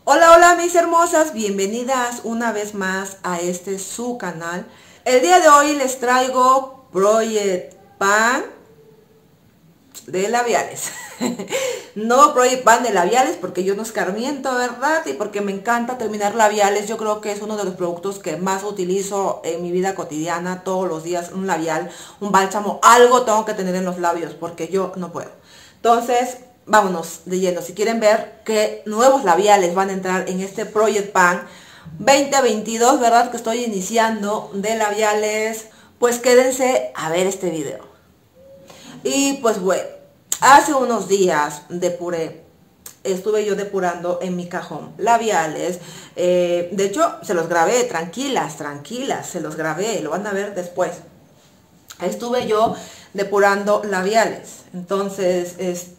Hola, hola mis hermosas, bienvenidas una vez más a su canal. El día de hoy les traigo Project Pan de labiales. No Project Pan de labiales porque yo no escarmiento, ¿verdad? Y porque me encanta terminar labiales. Yo creo que es uno de los productos que más utilizo en mi vida cotidiana. Todos los días un labial, un bálsamo, algo tengo que tener en los labios porque yo no puedo. Entonces, vámonos de lleno. Si quieren ver qué nuevos labiales van a entrar en este Project Pan 2022, ¿verdad? Que estoy iniciando de labiales, pues quédense a ver este video. Y pues bueno, hace unos días estuve yo depurando en mi cajón labiales. De hecho, se los grabé, tranquilas, se los grabé, lo van a ver después. Estuve yo depurando labiales. Entonces,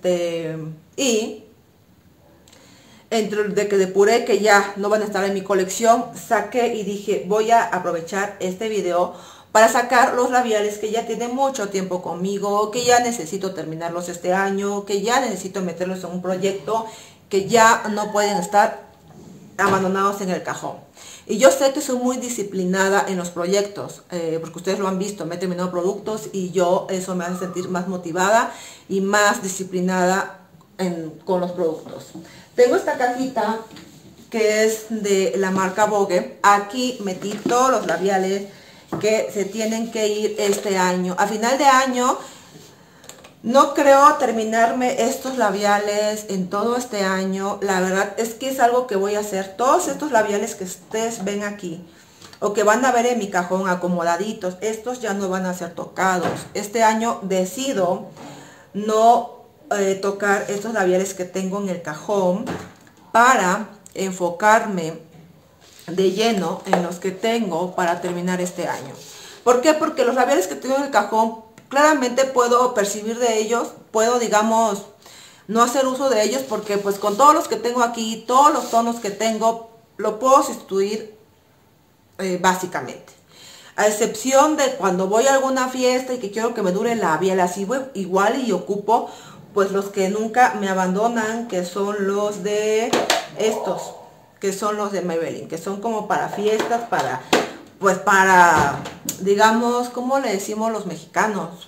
y entre de que depuré, que ya no van a estar en mi colección, saqué y dije, voy a aprovechar este video para sacar los labiales que ya tienen mucho tiempo conmigo, que ya necesito terminarlos este año, que ya necesito meterlos en un proyecto, que ya no pueden estar abandonados en el cajón. Y yo sé que soy muy disciplinada en los proyectos, porque ustedes lo han visto, me he terminado productos y yo eso me hace sentir más motivada y más disciplinada con los productos. Tengo esta cajita que es de la marca Vogue. Aquí metí todos los labiales que se tienen que ir este año. A final de año no creo terminarme estos labiales en todo este año. La verdad es que es algo que voy a hacer. Todos estos labiales que ustedes ven aquí o que van a ver en mi cajón acomodaditos, estos ya no van a ser tocados. Este año decido no tocar estos labiales que tengo en el cajón para enfocarme de lleno en los que tengo para terminar este año. ¿Por qué? Porque los labiales que tengo en el cajón claramente puedo percibir de ellos, puedo, digamos, no hacer uso de ellos porque pues con todos los que tengo aquí, todos los tonos que tengo, lo puedo sustituir básicamente. A excepción de cuando voy a alguna fiesta y que quiero que me dure el labial así, igual y ocupo pues los que nunca me abandonan, que son los de estos, que son los de Maybelline, que son como para fiestas, pues para, digamos, ¿cómo le decimos los mexicanos?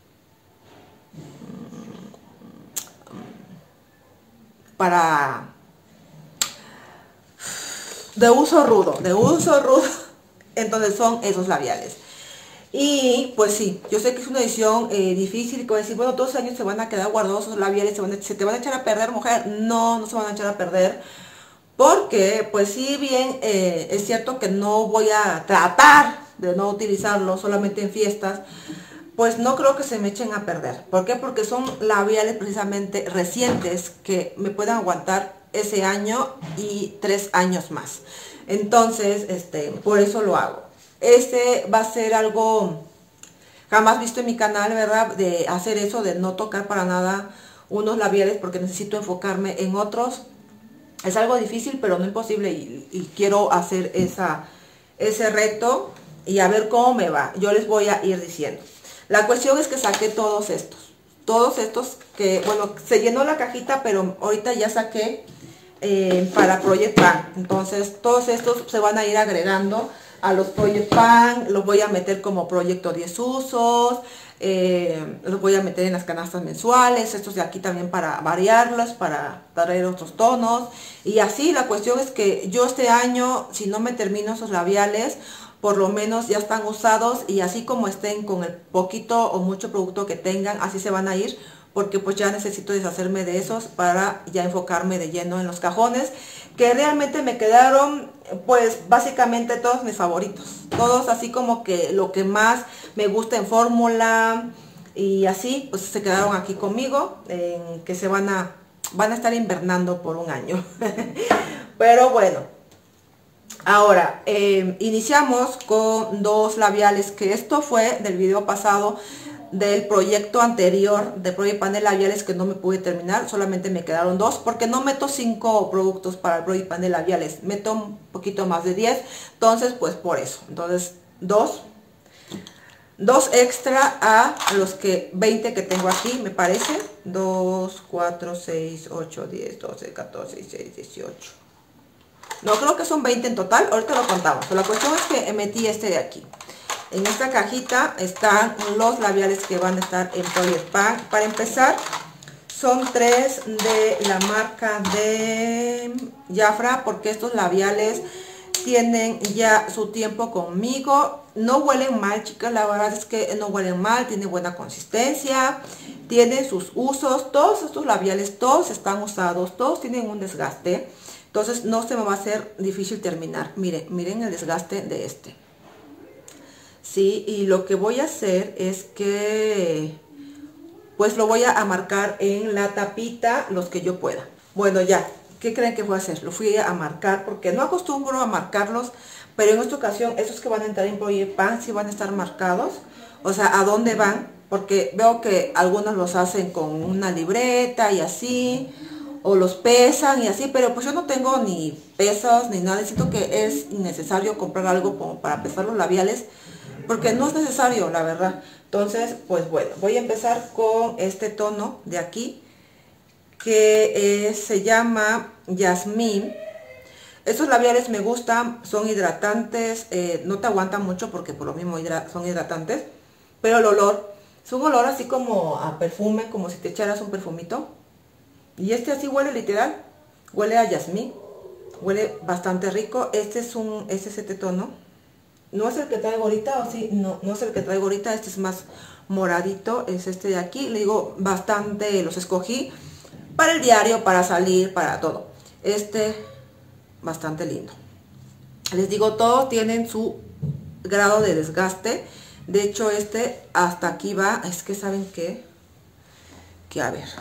Para de uso rudo, entonces son esos labiales. Y pues sí, yo sé que es una edición difícil, que voy a decir, bueno, 2 años se van a quedar guardados esos labiales, se te van a echar a perder, mujer. No, no se van a echar a perder, porque pues sí bien, es cierto que no voy a tratar de no utilizarlo solamente en fiestas, pues no creo que se me echen a perder. ¿Por qué? Porque son labiales precisamente recientes que me pueden aguantar ese año y 3 años más. Entonces, por eso lo hago. Este va a ser algo jamás visto en mi canal, ¿verdad? De hacer eso, de no tocar para nada unos labiales porque necesito enfocarme en otros. Es algo difícil, pero no imposible y quiero hacer ese reto y a ver cómo me va. Yo les voy a ir diciendo. La cuestión es que saqué todos estos que, bueno, se llenó la cajita, pero ahorita ya saqué para Project Pan. Entonces todos estos se van a ir agregando a los Project Pan, los voy a meter como proyecto 10 usos, los voy a meter en las canastas mensuales, estos de aquí también para variarlos, para traer otros tonos, y así. La cuestión es que yo este año, si no me termino esos labiales, por lo menos ya están usados, y así como estén con el poquito o mucho producto que tengan, así se van a ir, porque pues ya necesito deshacerme de esos para ya enfocarme de lleno en los cajones, que realmente me quedaron pues básicamente todos mis favoritos, todos así como que lo que más me gusta en fórmula, y así pues se quedaron aquí conmigo, que se van a estar invernando por un año. Pero bueno, ahora iniciamos con 2 labiales, que esto fue del video pasado, del proyecto anterior de Project Pan de labiales, que no me pude terminar. Solamente me quedaron 2 porque no meto 5 productos para el Project Pan de labiales, meto un poquito más de 10, entonces pues por eso. Entonces 2 extra a los 20 que tengo aquí, me parece. 2, 4, 6, 8, 10, 12, 14, 16, 18. No, creo que son 20 en total, ahorita lo contamos. Pero la cuestión es que metí este de aquí. En esta cajita están los labiales que van a estar en Project Pan. Para empezar, son 3 de la marca de Jafra, porque estos labiales tienen ya su tiempo conmigo. No huelen mal, chicas, la verdad es que no huelen mal, tienen buena consistencia, tienen sus usos. Todos estos labiales, todos están usados, todos tienen un desgaste. Entonces no se me va a hacer difícil terminar. Miren el desgaste de este. Sí, y lo que voy a hacer es que pues lo voy a marcar en la tapita los que yo pueda. Bueno, ya, ¿qué creen que voy a hacer? Lo fui a marcar porque no acostumbro a marcarlos, pero en esta ocasión esos que van a entrar en Project Pan sí van a estar marcados. O sea, ¿a dónde van? Porque veo que algunos los hacen con una libreta y así, o los pesan y así, pero pues yo no tengo ni pesos ni nada. Siento que es innecesario comprar algo como para pesar los labiales, porque no es necesario, la verdad. Entonces, pues bueno, voy a empezar con este tono de aquí, que se llama Jasmine. Estos labiales me gustan, son hidratantes, no te aguantan mucho porque por lo mismo son hidratantes, pero el olor, es un olor así como a perfume, como si te echaras un perfumito. Y este así huele literal, huele a Jasmine, huele bastante rico. Este es este tono. No es el que traigo ahorita, o sí, no es el que traigo ahorita, este es más moradito, es este de aquí. Le digo, bastante los escogí para el diario, para salir, para todo. Bastante lindo. Les digo, todos tienen su grado de desgaste. De hecho, hasta aquí va. Es que ¿saben qué? Que a ver.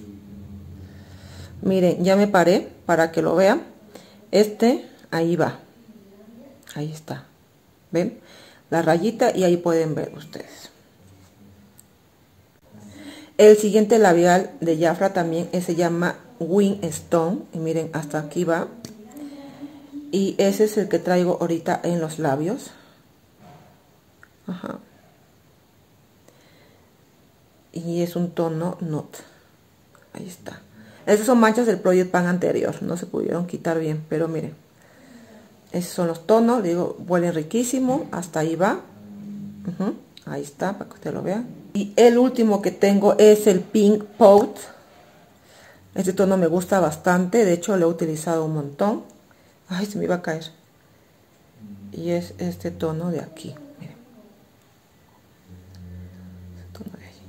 Miren, ya me paré para que lo vean. Ahí va. Ahí está. ¿Ven? La rayita, y ahí pueden ver ustedes. El siguiente labial de Jafra también se llama Wing Stone. Y miren, hasta aquí va. Y ese es el que traigo ahorita en los labios. Ajá. Y es un tono nude. Ahí está. Esas son manchas del Project Pan anterior. No se pudieron quitar bien, pero miren. Esos son los tonos, digo, huelen riquísimo, hasta ahí va. Ahí está, para que ustedes lo vean. Y el último que tengo es el Pink Pout. Este tono me gusta bastante, de hecho lo he utilizado un montón. Ay, se me iba a caer. Y es este tono de aquí, miren. Este tono de ahí.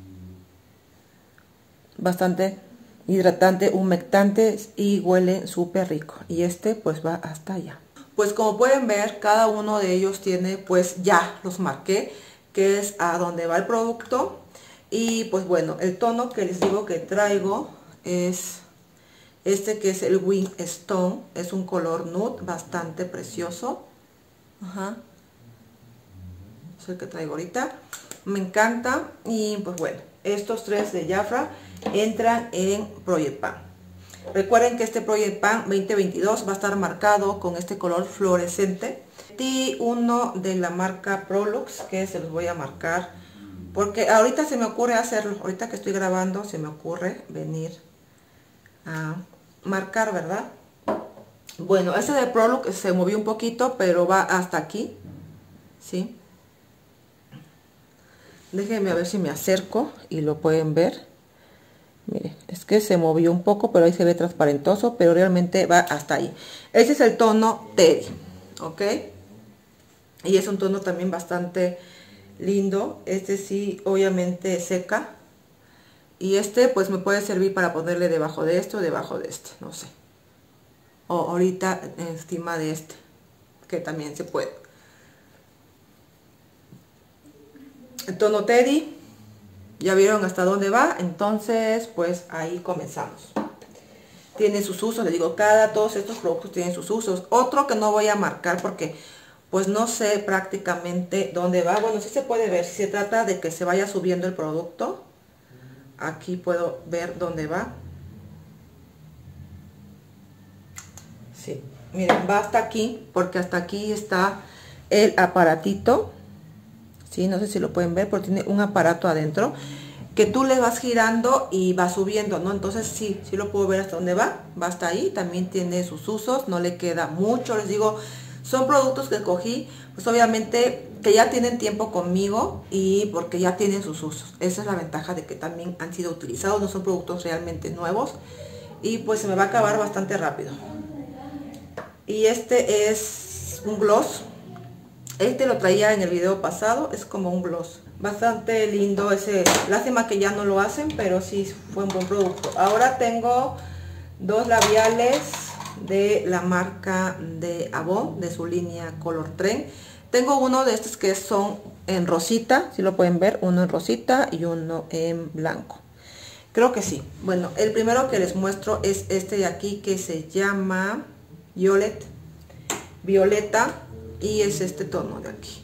Bastante hidratante, humectante y huele súper rico. Y pues va hasta allá. Pues como pueden ver, cada uno de ellos tiene, pues ya los marqué, que es a donde va el producto. Y pues bueno, el tono que les digo que traigo es que es el Wing Stone. Es un color nude bastante precioso. Ajá. Es el que traigo ahorita. Me encanta. Y pues bueno, estos 3 de Jafra entran en Project Pan. Recuerden que este Project Pan 2022 va a estar marcado con este color fluorescente. Y uno de la marca Prolux, que se los voy a marcar, porque ahorita se me ocurre hacerlo. Ahorita que estoy grabando se me ocurre venir a marcar, ¿verdad? Bueno, este de Prolux se movió un poquito, pero va hasta aquí, ¿sí? Déjenme a ver si me acerco y lo pueden ver. Miren, es que se movió un poco, pero ahí se ve transparentoso, pero realmente va hasta ahí. Este es el tono Teddy, ¿ok? Y es un tono también bastante lindo. Este sí, obviamente seca. Y pues me puede servir para ponerle debajo de esto, debajo de no sé. O ahorita encima de que también se puede. El tono Teddy. Ya vieron hasta dónde va, entonces pues ahí comenzamos. Tiene sus usos, les digo, todos estos productos tienen sus usos. Otro que no voy a marcar porque pues no sé prácticamente dónde va. Bueno, sí se puede ver, si se trata de que se vaya subiendo el producto. Aquí puedo ver dónde va. Sí, miren, va hasta aquí, porque hasta aquí está el aparatito. Sí, no sé si lo pueden ver, pero tiene un aparato adentro. que tú le vas girando y va subiendo, ¿no? Entonces sí lo puedo ver hasta dónde va hasta ahí. También tiene sus usos, no le queda mucho, les digo, son productos que cogí, pues obviamente que ya tienen tiempo conmigo y porque ya tienen sus usos. Esa es la ventaja de que también han sido utilizados, no son productos realmente nuevos y pues se me va a acabar bastante rápido. Y este es un gloss. Este lo traía en el video pasado, es como un gloss. Bastante lindo ese. Lástima que ya no lo hacen, pero sí fue un buen producto. Ahora tengo dos labiales de la marca de Avon, de su línea Color Trend. Tengo uno de estos que son en rosita, si lo pueden ver, uno en rosita y uno en blanco. Creo que sí. Bueno, el primero que les muestro es este de aquí que se llama Violeta y es este tono de aquí.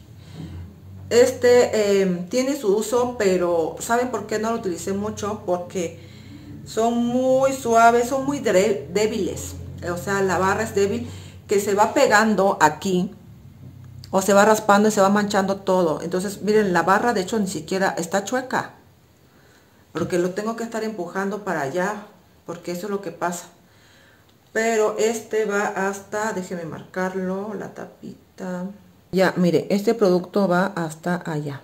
Este tiene su uso, pero ¿saben por qué no lo utilicé mucho? Porque son muy suaves, son muy débiles. O sea, la barra es débil, que se va pegando aquí o se va raspando y se va manchando todo. Entonces miren, la barra de hecho ni siquiera está chueca, porque lo tengo que estar empujando para allá, porque eso es lo que pasa. Pero este va hasta, déjenme marcarlo, la tapita. Ya, miren, este producto va hasta allá.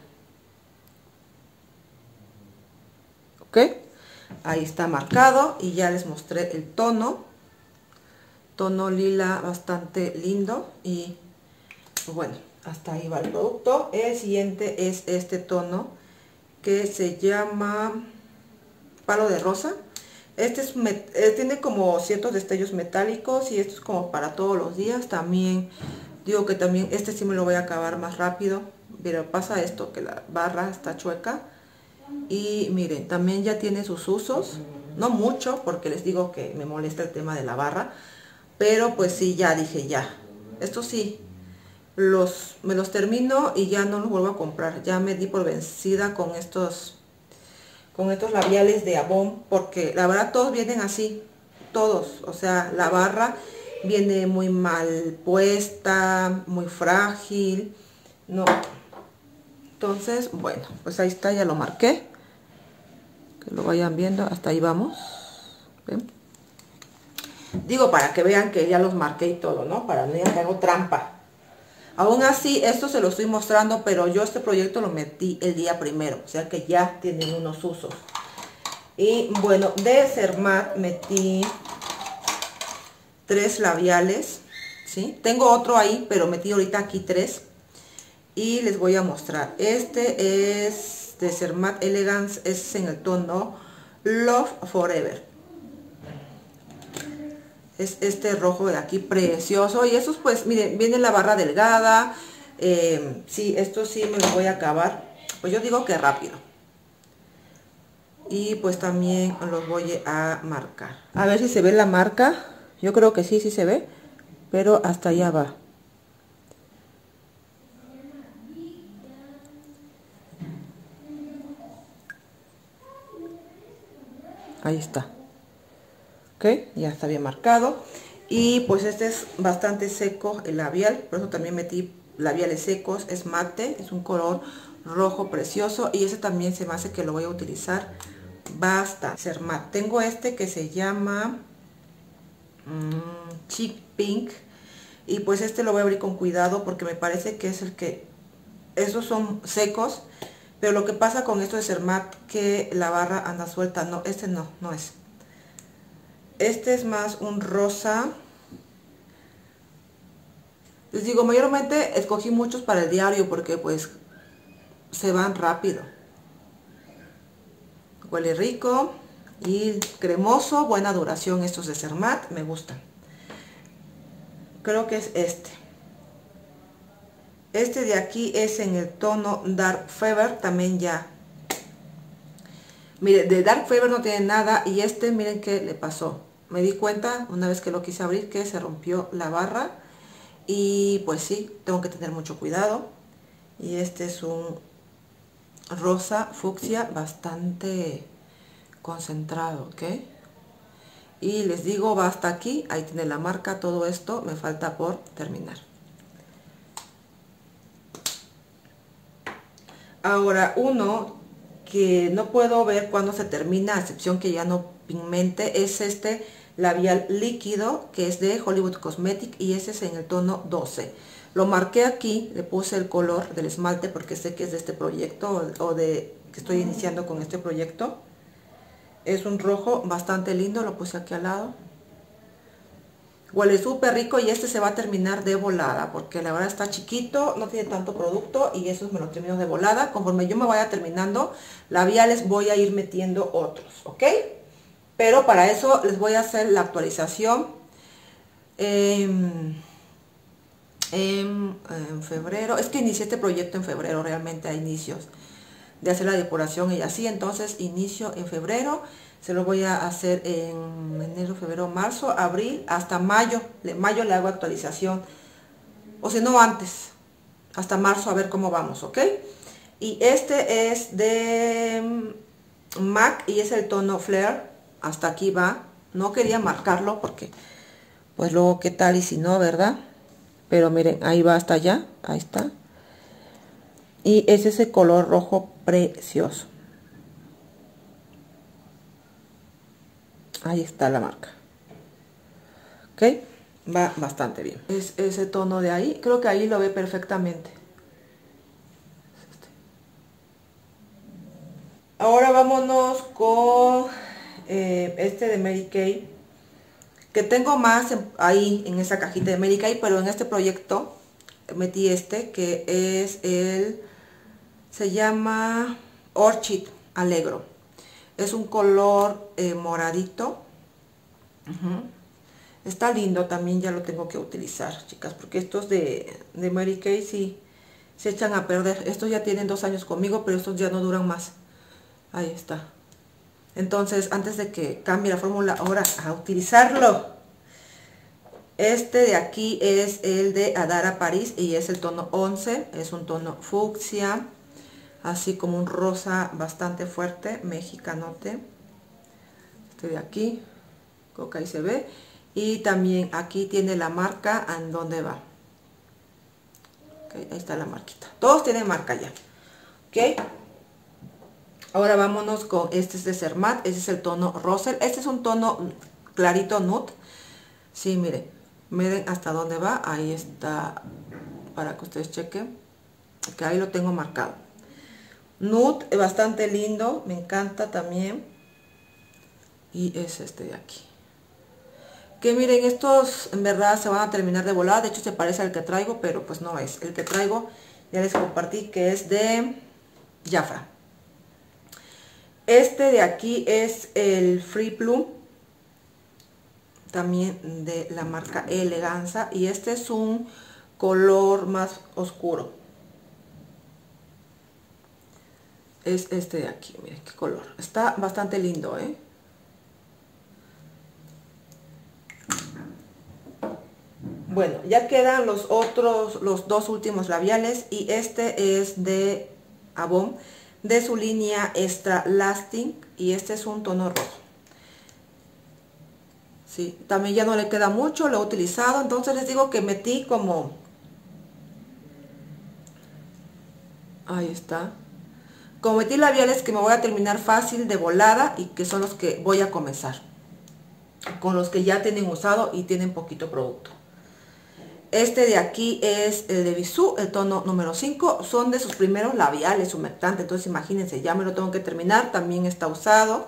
¿Ok? Ahí está marcado y ya les mostré el tono. Tono lila bastante lindo y bueno, hasta ahí va el producto. El siguiente es este tono que se llama Palo de Rosa. Este es tiene como ciertos destellos metálicos y esto es como para todos los días. También digo que también este sí me lo voy a acabar más rápido, pero pasa esto, que la barra está chueca. Y miren, también ya tiene sus usos, no mucho porque les digo que me molesta el tema de la barra, pero pues sí, ya dije ya, esto sí, me los termino y ya no los vuelvo a comprar. Ya me di por vencida con estos labiales de Avon, porque la verdad todos vienen así, todos, o sea, la barra viene muy mal puesta, muy frágil, no. Entonces, bueno, pues ahí está, ya lo marqué, que lo vayan viendo, hasta ahí vamos. ¿Ven? Digo, para que vean que ya los marqué y todo, ¿no? Para no digan que hago trampa. Aún así, esto se lo estoy mostrando, pero yo este proyecto lo metí el día primero, o sea que ya tienen unos usos. Y bueno, de Zermatt metí 3 labiales, ¿sí? Tengo otro ahí, pero metí ahorita aquí 3. Y les voy a mostrar. Este es de Zermatt Elegance, es en el tono Love Forever. Es este rojo de aquí precioso. Y esos pues, miren, viene la barra delgada. Sí, esto sí me lo voy a acabar. Pues yo digo que rápido. Y pues también los voy a marcar. A ver si se ve la marca. Yo creo que sí se ve. Pero hasta allá va. Ahí está. Ok, ya está bien marcado. Y pues este es bastante seco el labial, por eso también metí labiales secos. Es mate, es un color rojo precioso y ese también se me hace que lo voy a utilizar basta. Zermatt. Tengo este que se llama Chic Pink y pues este lo voy a abrir con cuidado porque me parece que es el que, esos son secos, pero lo que pasa con esto de Zermatt que la barra anda suelta. No, este no es. Este es más un rosa. Les digo, mayormente escogí muchos para el diario porque pues se van rápido. Huele rico y cremoso, buena duración estos de Zermatt, me gustan. Creo que es este. Este de aquí es en el tono Dark Fever, también ya. Mire, de Dark Fever no tiene nada y este miren qué le pasó. Me di cuenta una vez que lo quise abrir que se rompió la barra y pues sí, tengo que tener mucho cuidado. Y este es un rosa fucsia bastante concentrado, ¿ok? Y les digo, va hasta aquí, ahí tiene la marca, todo esto me falta por terminar. Ahora uno que no puedo ver cuándo se termina, a excepción que ya no pigmente, es este labial líquido que es de Hollywood Cosmetic y ese es en el tono 12. Lo marqué aquí, le puse el color del esmalte porque sé que es de este proyecto o de que estoy iniciando con este proyecto. Es un rojo bastante lindo, lo puse aquí al lado. Huele súper rico y este se va a terminar de volada porque la verdad está chiquito, no tiene tanto producto y eso me lo termino de volada. Conforme yo me vaya terminando labiales voy a ir metiendo otros, ¿ok? Pero para eso les voy a hacer la actualización en febrero. Es que inicié este proyecto en febrero realmente a inicios de hacer la depuración y así, entonces inicio en febrero. Se lo voy a hacer en enero, febrero, marzo, abril, hasta mayo. Mayo le hago actualización. O si no antes. Hasta marzo a ver cómo vamos, ¿ok? Y este es de MAC y es el tono Flare. Hasta aquí va. No quería marcarlo porque, pues luego qué tal y si no, ¿verdad? Pero miren, ahí va hasta allá. Ahí está. Y es ese color rojo precioso. Ahí está la marca. Ok, va bastante bien. Es ese tono de ahí. Creo que ahí lo ve perfectamente. Ahora vámonos con este de Mary Kay. Que tengo más ahí en esa cajita de Mary Kay, pero en este proyecto metí este que es el... Se llama Orchid Alegro. Es un color moradito. Está lindo también, ya lo tengo que utilizar, chicas, porque estos de Mary Kay sí se echan a perder. Estos ya tienen 2 años conmigo, pero estos ya no duran más. Ahí está. Entonces, antes de que cambie la fórmula, ahora a utilizarlo. Este de aquí es el de Adara Paris y es el tono 11. Es un tono fucsia. Así como un rosa bastante fuerte, mexicanote. Este de aquí, creo que ahí se ve. Y también aquí tiene la marca en donde va. Okay, ahí está la marquita. Todos tienen marca ya. Ok. Ahora vámonos con este es de Zermatt. Este es el tono Rosel. Este es un tono clarito nude. Sí, miren. Miren hasta dónde va. Ahí está. Para que ustedes chequen. Que ahí lo tengo marcado. Nude, bastante lindo, me encanta también. Y es este de aquí. Que miren, estos en verdad se van a terminar de volada. De hecho se parece al que traigo, pero pues no es. El que traigo ya les compartí que es de Jafra. Este de aquí es el Free Plum. También de la marca Eleganza. Y este es un color más oscuro. Es este de aquí, miren qué color. Está bastante lindo, ¿eh? Bueno, ya quedan los dos últimos labiales. Y este es de Avon, de su línea Extra Lasting. Y este es un tono rojo. Sí, también ya no le queda mucho, lo he utilizado. Entonces les digo que metí como... Ahí está. Cometí labiales que me voy a terminar fácil de volada y que son los que voy a comenzar. Con los que ya tienen usado y tienen poquito producto. Este de aquí es el de Bisú, el tono número 5. Son de sus primeros labiales humectantes. Entonces imagínense, ya me lo tengo que terminar. También está usado.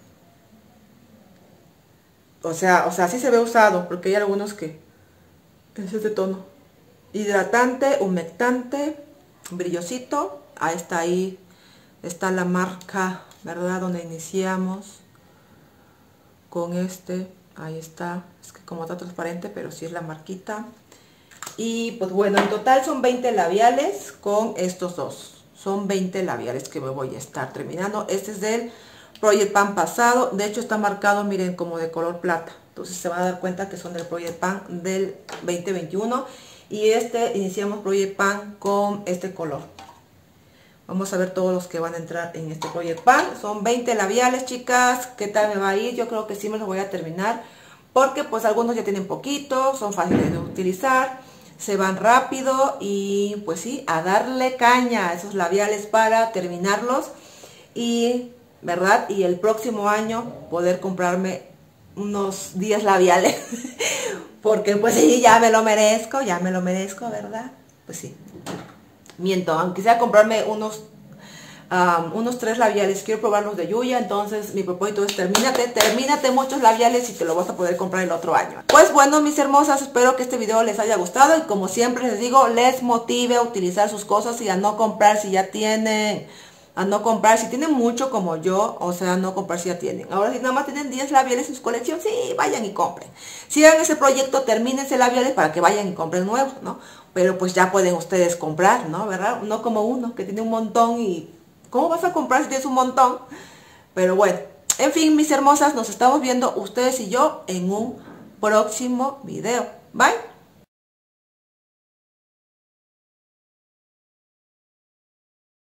O sea, sí se ve usado porque hay algunos que... Es este tono. Hidratante, humectante, brillosito. Ahí está ahí. Está la marca, ¿verdad? Donde iniciamos con este. Ahí está. Es que como está transparente, pero sí es la marquita. Y pues bueno, en total son 20 labiales con estos dos. Son 20 labiales que me voy a estar terminando. Este es del Project Pan pasado. De hecho está marcado, miren, como de color plata. Entonces se van a dar cuenta que son del Project Pan del 2021. Y este iniciamos Project Pan con este color. Vamos a ver todos los que van a entrar en este Project Pan. Son 20 labiales, chicas. ¿Qué tal me va a ir? Yo creo que sí me los voy a terminar. Porque pues algunos ya tienen poquito. Son fáciles de utilizar. Se van rápido. Y pues sí, a darle caña a esos labiales para terminarlos. y, ¿verdad? Y el próximo año poder comprarme unos 10 labiales. Porque pues sí, ya me lo merezco, ¿verdad? Pues sí. Miento, aunque sea comprarme unos 3 labiales. Quiero probar los de Yuya. Entonces mi propósito es termínate muchos labiales y te lo vas a poder comprar el otro año. Pues bueno, mis hermosas, espero que este video les haya gustado. Y como siempre les digo, les motive a utilizar sus cosas y a no comprar si ya tienen. A no comprar si tienen mucho como yo. O sea, no comprar si ya tienen. Ahora si nada más tienen 10 labiales en su colección, sí, vayan y compren. Si hagan ese proyecto, termínense labiales para que vayan y compren nuevos, ¿no? Pero pues ya pueden ustedes comprar, ¿no? ¿Verdad? No como uno que tiene un montón y... ¿Cómo vas a comprar si tienes un montón? Pero bueno, en fin, mis hermosas, nos estamos viendo ustedes y yo en un próximo video. Bye.